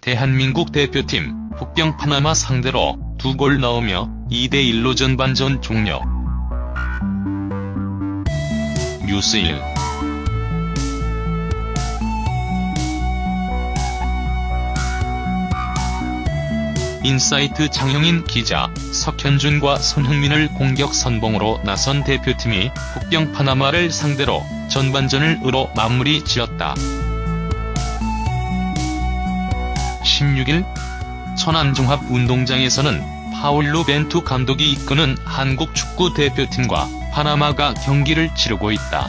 대한민국 대표팀 북경 파나마 상대로 2골 넣으며 2대1로 전반전 종료. 뉴스1. 인사이트 장형인 기자, 석현준과 손흥민을 공격 선봉으로 나선 대표팀이 북경 파나마를 상대로 전반전을 으로 마무리 지었다. 16일 천안종합운동장에서는 파울루 벤투 감독이 이끄는 한국 축구 대표팀과 파나마가 경기를 치르고 있다.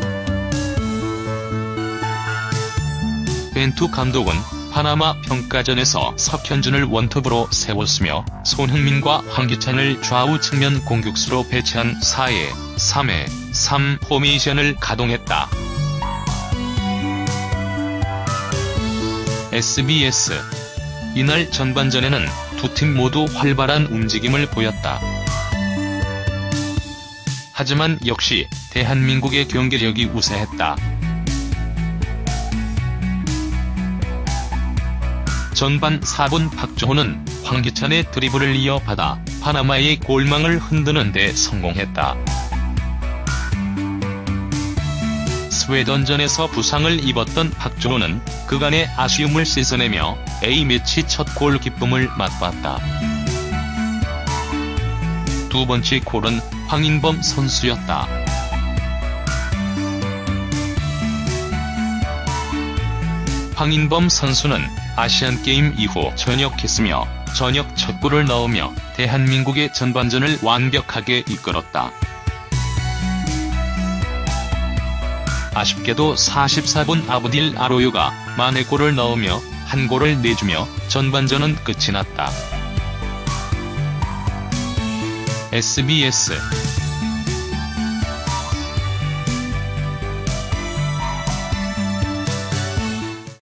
벤투 감독은 파나마 평가전에서 석현준을 원톱으로 세웠으며 손흥민과 황기찬을 좌우 측면 공격수로 배치한 4-3-3 포메이션을 가동했다. SBS. 이날 전반전에는 두 팀 모두 활발한 움직임을 보였다. 하지만 역시 대한민국의 경기력이 우세했다. 전반 4분 박주호는 황기찬의 드리블을 이어받아 파나마의 골망을 흔드는 데 성공했다. 스웨덴전에서 부상을 입었던 박주호는 그간의 아쉬움을 씻어내며 A매치 첫 골 기쁨을 맛봤다. 두 번째 골은 황인범 선수였다. 황인범 선수는 아시안게임 이후 전역했으며 전역 첫 골을 넣으며 대한민국의 전반전을 완벽하게 이끌었다. 아쉽게도 44분 아브딜 아로요가 만회골을 넣으며 한 골을 내주며 전반전은 끝이 났다. SBS